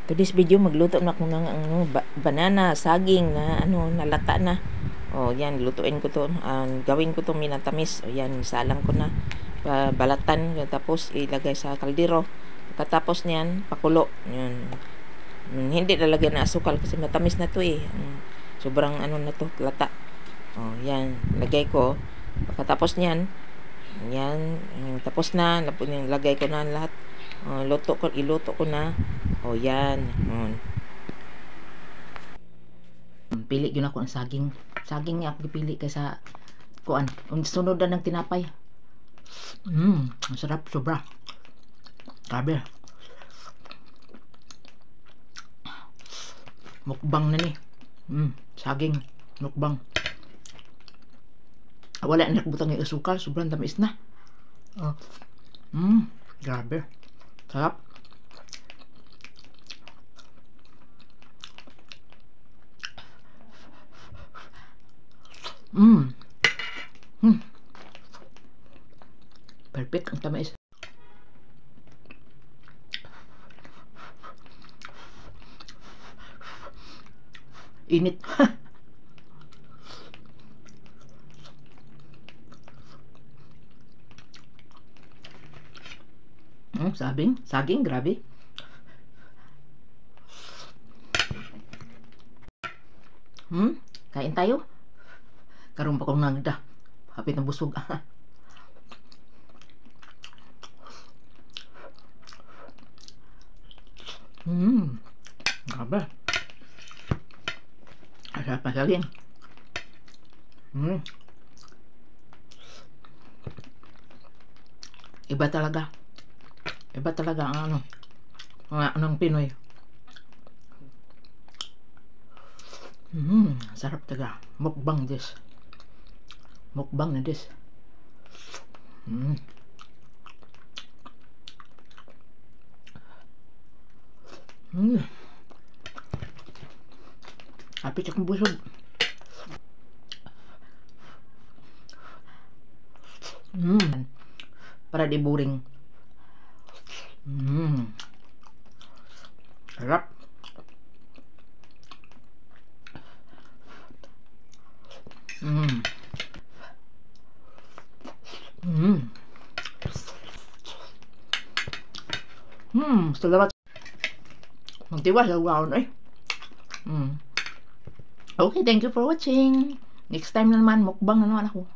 Today's video magluto na ako ng banana, saging na nalata na. O yan, lutuin ko to. Gawin ko to minatamis. O yan, salang ko na. Balatan, tapos ilagay sa kaldero. Pagkatapos niyan, pakulo. Yan. Hindi lalagyan na asukal kasi matamis na to eh. Sobrang na to, lata. O yan, lagay ko. Pagkatapos niyan, yan, tapos na, lagay ko na lahat. Iluto ko na. O yan. Pili yun ako ng saging. Saging nga ako pili kaysa kuan. Sunod na ng tinapay. Ang sarap sobra. Grabe. Mukbang na ni. Saging. Mukbang. Wala na nakbutang yung asukal. Sobrang tamis na. Grabe. Sarap. Perfect ang tamis. Init. Saging, grabe. Kain tayo. Karon pa kong nangda. Hapit na busog. Grabe. Asap na saging. Iba talaga. Iba talaga ang ng Pinoy. Sarap talaga. Mukbang this. Mukbang na this. Hapit akong busog. Para di boring. Sarap. Salamat. Magtiwas sa waon eh. Okay, thank you for watching. Next time na naman, mukbang na naman ako.